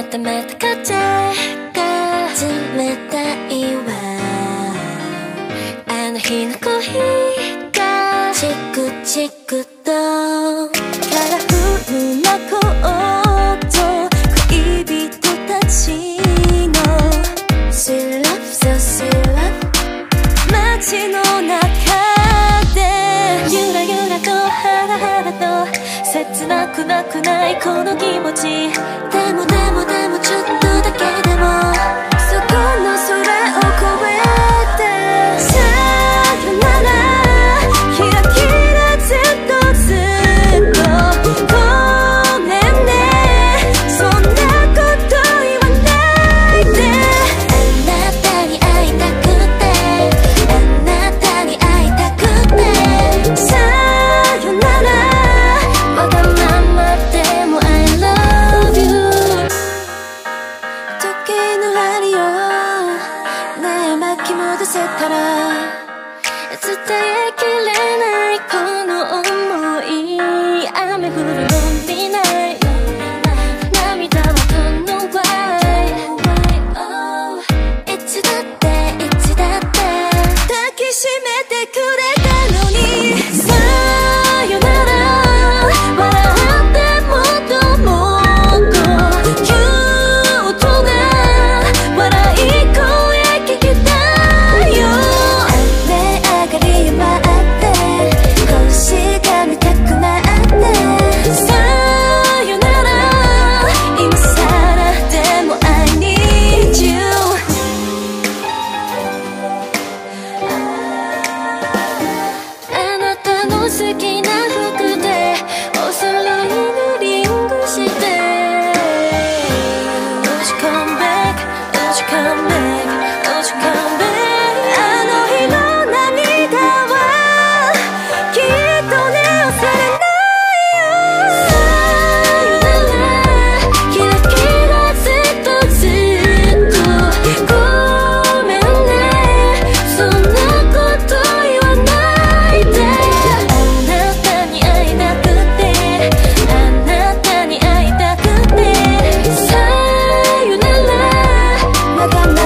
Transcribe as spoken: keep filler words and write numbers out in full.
たまた風が冷たいわ。あの日のコーヒーがチクチクとカラフルなコート、恋人たちのシラフさシラフ街の中でゆらゆらとハラハラと切なくなくないこの気持ち。でもでもでもちょっとだけでもそこの空を越えてさよならキラキラずっとずっとごめんねそんなこと言わないで。あなたに会いたくてあなたに会いたくてさよならわがままでも I love you 時計の針をねえ巻き戻せたら伝えきれないこの想い。雨降るの見ない涙はどのぐらいいつだっていつだって抱きしめてくれたのにさよなら笑ってもっともっとキュートな笑い声聞きたいよ。雨上がり待って星が見たくなってさよなら今さらでも I need you。 あなたの好きな服でお揃いのリングして Don't you come back Don't you come back Don't you come back あの日の涙はきっとね忘れないよ。さよならキラキラずっとずっとごめんねそんなこと言わないで。あなたに会いたくてあなたに会いたくてさよならわがま